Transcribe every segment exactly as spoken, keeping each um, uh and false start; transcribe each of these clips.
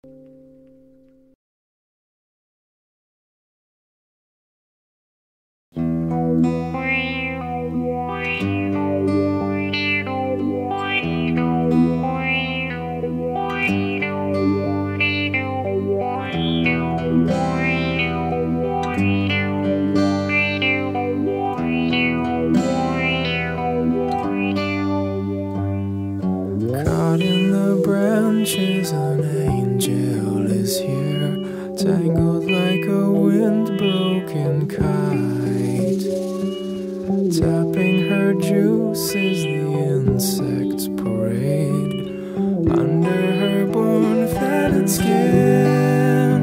Caught in the branches, an angel is here, tangled like a wind-broken kite. Tapping her juices, the insects parade under her bone-fetid skin,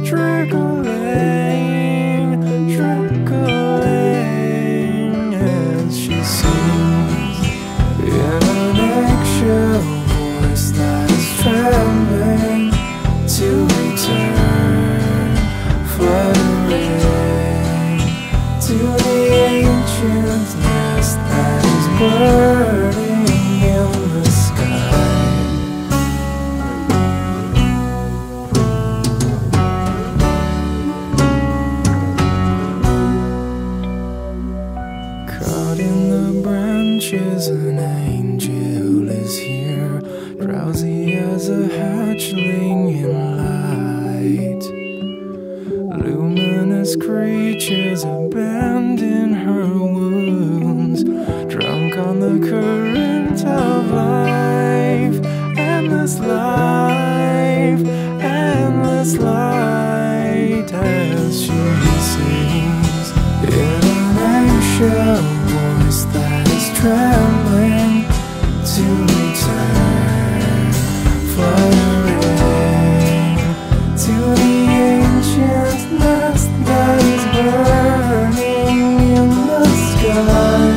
trickling, trickling as she sings in an eggshell voice that is trembling to return, fluttering to the ancient nest that is burning in the sky. Caught in the branches, an angel is here, drowsy as a hatchling in light. Luminous creatures abandon her wounds, drunk on the current of life. Endless life, endless light as she sings in an eggshell voice that is trembling to return, fluttering to the ancient nest that is burning in the sky.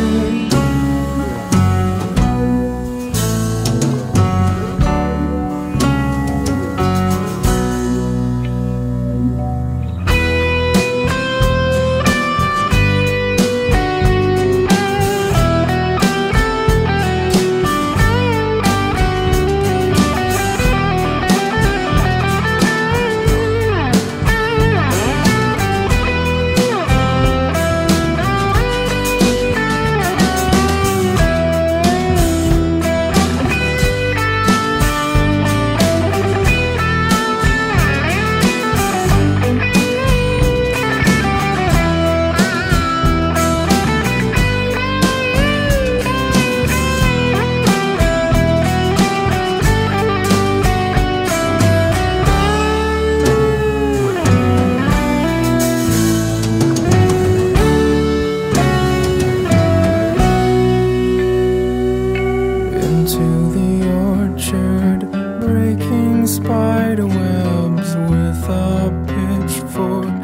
Spider webs with a pitchfork.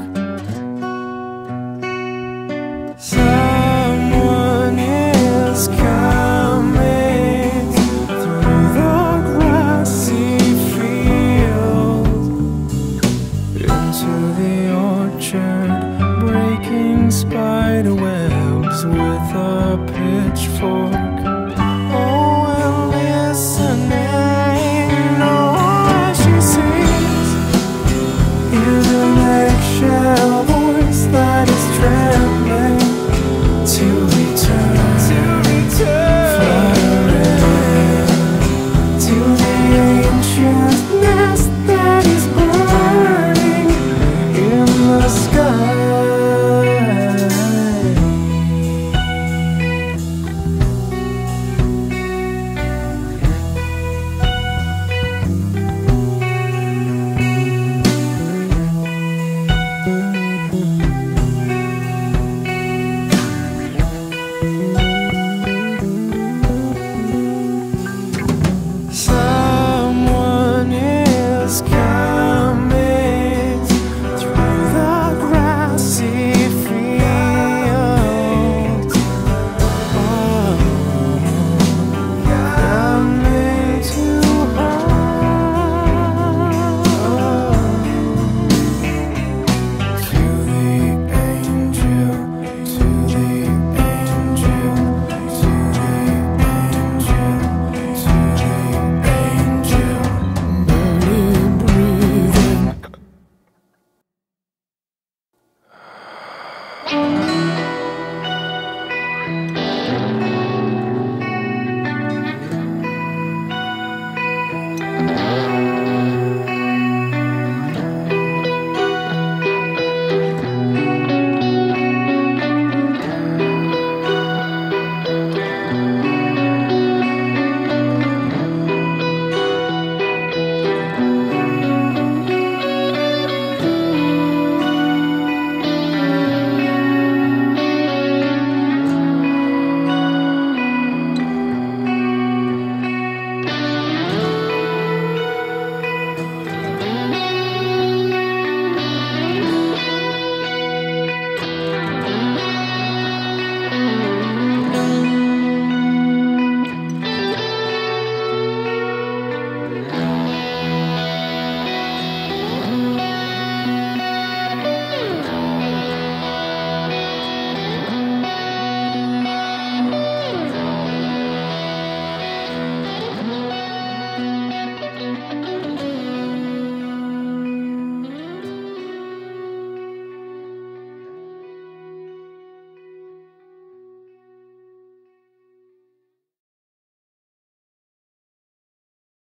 Someone is coming through the grassy field into the orchard, breaking spider webs with a pitchfork.